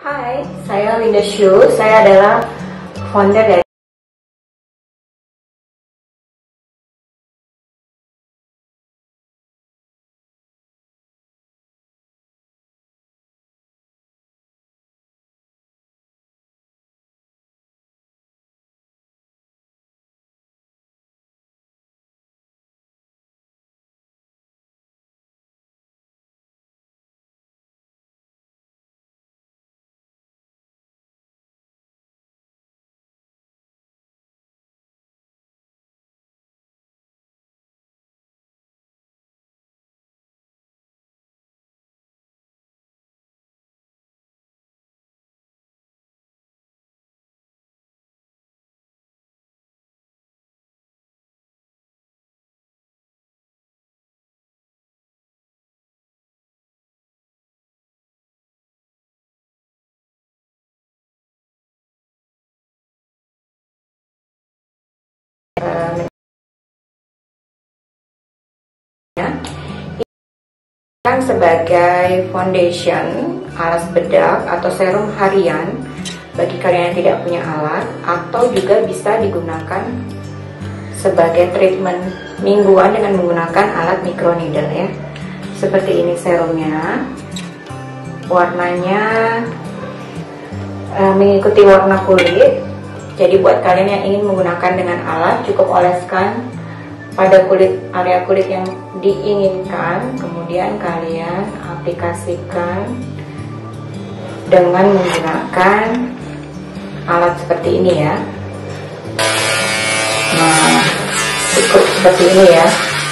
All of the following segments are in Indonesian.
Hai, saya Linda Xu. Saya adalah founder dari sebagai foundation, alas bedak atau serum harian bagi kalian yang tidak punya alat, atau juga bisa digunakan sebagai treatment mingguan dengan menggunakan alat microneedle ya. Seperti ini serumnya, warnanya mengikuti warna kulit. Jadi buat kalian yang ingin menggunakan dengan alat, cukup oleskan pada area kulit yang diinginkan, kemudian kalian aplikasikan dengan menggunakan alat seperti ini ya. Nah, cukup seperti ini ya.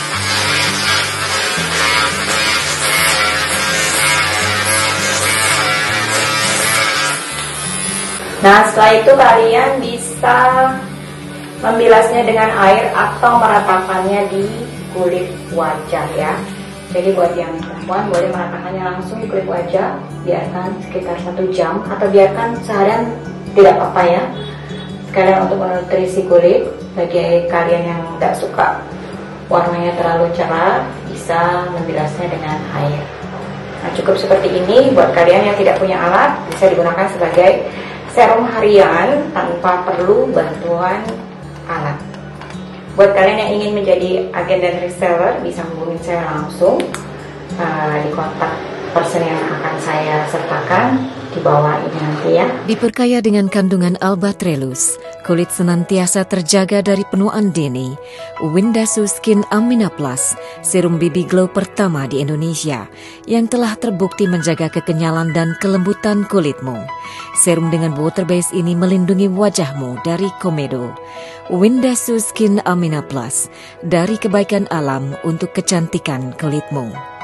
Nah, setelah itu kalian bisa membilasnya dengan air atau meratakannya di kulit wajah ya. Jadi buat yang perempuan boleh meratakannya langsung di kulit wajah, biarkan sekitar 1 jam atau biarkan seharian, tidak apa-apa ya. Sekalian untuk menutrisi kulit. Bagi kalian yang tidak suka warnanya terlalu cerah, bisa membilasnya dengan air. Nah, cukup seperti ini. Buat kalian yang tidak punya alat, bisa digunakan sebagai serum harian tanpa perlu bantuan alat. Buat kalian yang ingin menjadi agen dan reseller, bisa hubungi saya langsung di kontak person yang akan saya sertakan di bawah ini nanti ya. Diperkaya dengan kandungan alba-trelus, kulit senantiasa terjaga dari penuaan dini. Windasu Skin Amina Plus, serum BB Glow pertama di Indonesia yang telah terbukti menjaga kekenyalan dan kelembutan kulitmu. Serum dengan water base ini melindungi wajahmu dari komedo. Windasu Skin Amina Plus, dari kebaikan alam untuk kecantikan kulitmu.